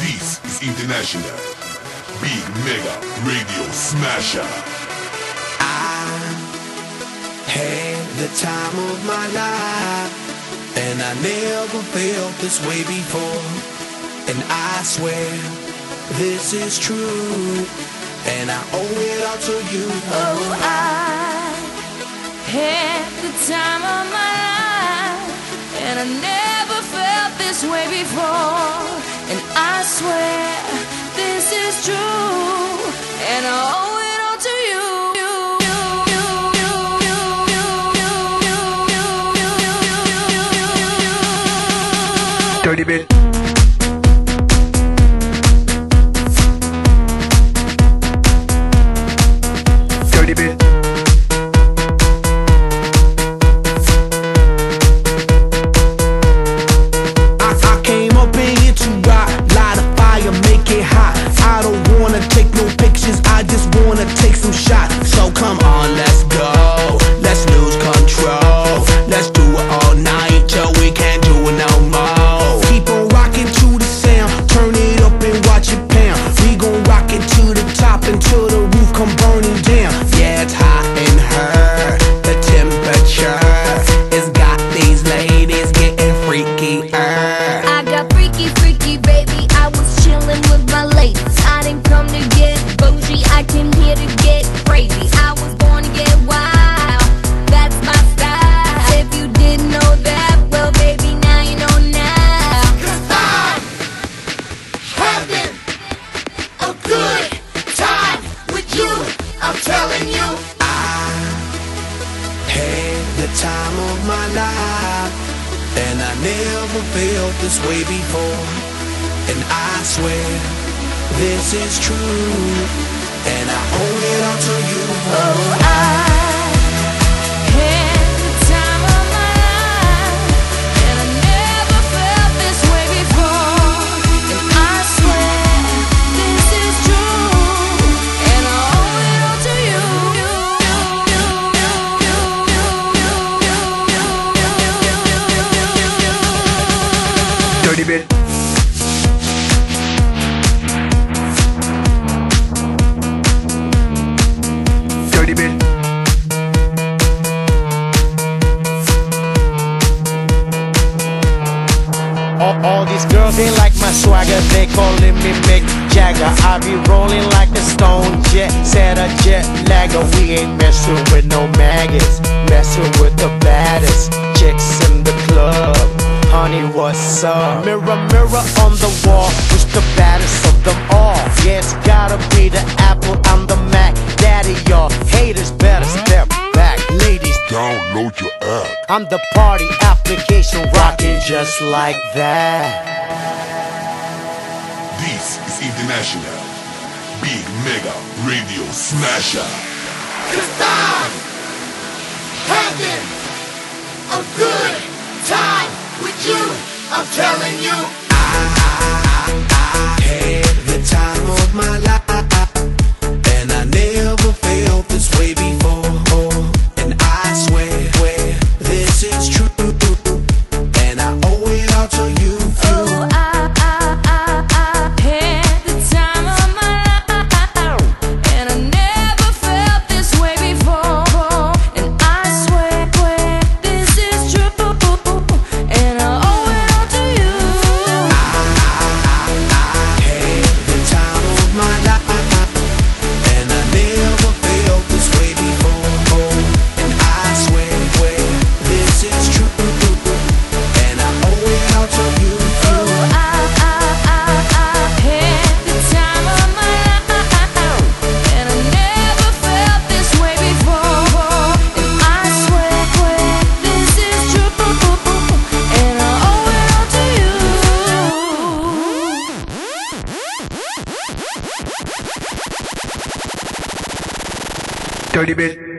This is International Big Mega Radio Smasher. I had the time of my life, and I never felt this way before. And I swear this is true, and I owe it all to you. Oh, I had the time of my life, and I never felt this way before. And I swear this is true, and I owe it all to you. Dirty bit. Dirty bit. I came up in here to rock, light a fire, make it hot. I don't wanna take no pictures, I just wanna take some shots. So come on, let's go, let's lose control. Let's do it all night till we can't do it no more. Keep on rocking to the sound, turn it up and watch it pound. We gon' rock it to the top until the roof come burning down. Yeah, it's hot in her, the temperature has got these ladies getting freaky. I got freaky, freaky, baby. I was chillin' with my ladies. I didn't come to get bougie, I came here to get crazy. I was born to get wild, that's my style. If you didn't know that, well, baby, now you know now. 'Cause I'm having a good time with you, I'm telling you. I had the time of my life, and I never felt this way before. And I swear this is true, and I owe it all to you. Oh, I had the time of my life, and I never felt this way before. And I swear this is true, and I owe it all to you. Dirty bit. Dirty bit. All these girls, they like my swagger, they calling me Mick Jagger. I be rolling like a stone jet, set a jet lagger. We ain't messing with no maggots, messing with the baddest chicks in the club. Honey, what's up? Mirror, mirror on the wall, who's the baddest of them all? Yeah, it's gotta be the Apple, I'm the Mac. Daddy, y'all haters better step back. Ladies, Download your app. I'm the party application, rocking just like that. This is International Big Mega Radio Smasher. 'Cause I'm having a good time with you, I'm telling you. I had the time of my life, and I never felt this way before. And I swear this is true, and I owe it all to you. Oh, I had the time of my life, and I never felt this way before. And I swear this is true, and I owe it all to you. Dirty bit.